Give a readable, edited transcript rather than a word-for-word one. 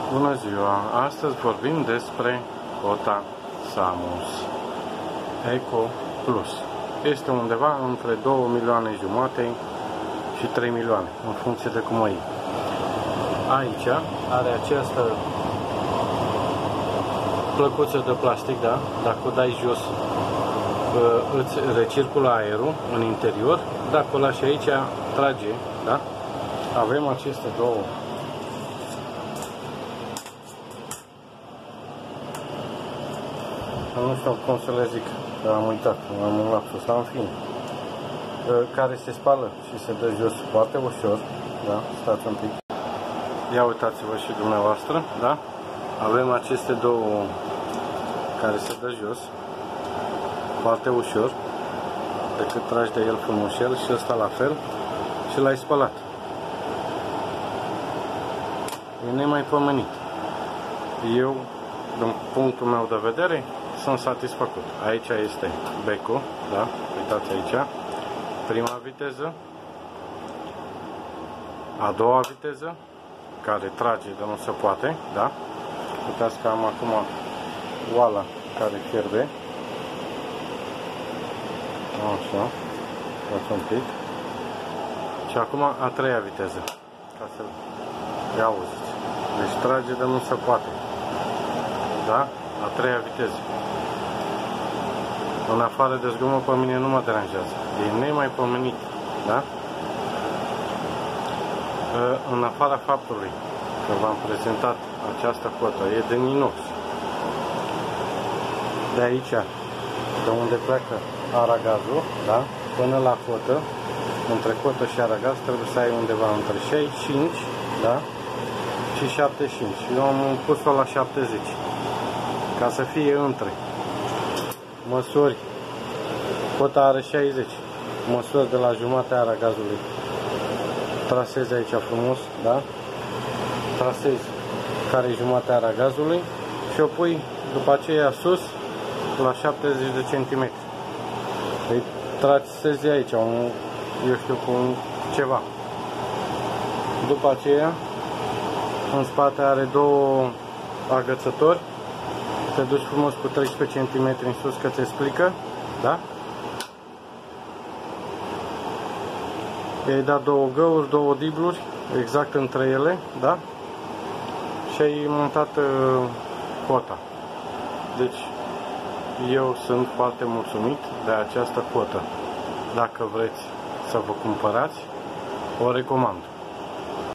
Bună ziua! Astăzi vorbim despre cota Samus Eco Plus. Este undeva între 2 milioane jumate și 3 milioane, în funcție de cum o iei. Aici are această plăcuță de plastic, da? Dacă o dai jos, îți recirculă aerul în interior. Dacă o lași aici, trage, da? Avem aceste două nu știu cum să le zic, că am uitat, am un lapsus, dar în fine, care se spală și se dă jos foarte ușor, da? Stați un pic. Ia uitați-vă și dumneavoastră, da? Avem aceste două care se dă jos foarte ușor, decât tragi de el frumușel, și ăsta la fel, și l-ai spălat. E nemaipomenit. Eu, din punctul meu de vedere, sunt satisfăcut. Aici este becul, da? Uitați aici. Prima viteză, a doua viteză, care trage, dar nu se poate, da? Uitați că am acum oala care fierbe. Așa, dați un pic. Și acum a treia viteză, ca să le auziți. Deci trage, dar nu se poate, da? A treia viteză. În afară de zgomot, pe mine nu mă deranjează. E nemaipomenit, da? În afara faptului că v-am prezentat această cotă, e de inox. De aici, de unde pleacă aragazul, da? Până la cotă, între cotă și aragaz, trebuie să ai undeva între 65, da? Și 75. Eu am pus-o la 70. Ca să fie între. Măsori, cota are 60, măsori de la jumatea aragazului, trasezi aici frumos, da? Trasezi care e jumatea aragazului și o pui după aceea sus la 70 de centimetri. Îi trasezi aici, eu știu, cu ceva. După aceea, în spate are două agățători. Te duci frumos cu 13 cm în sus, că ți explică, da? I-ai dat două găuri, două dibluri, exact între ele, da? Și ai montat cota. Deci, eu sunt foarte mulțumit de această cotă. Dacă vreți să vă cumpărați, o recomand.